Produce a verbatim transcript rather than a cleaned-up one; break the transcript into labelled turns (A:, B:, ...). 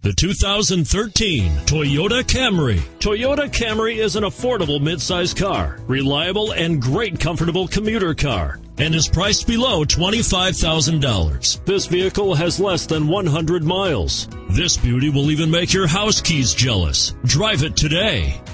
A: The two thousand thirteen Toyota Camry. Toyota Camry is an affordable midsize car, reliable and great comfortable commuter car, and is priced below twenty-five thousand dollars. This vehicle has less than one hundred miles. This beauty will even make your house keys jealous. Drive it today.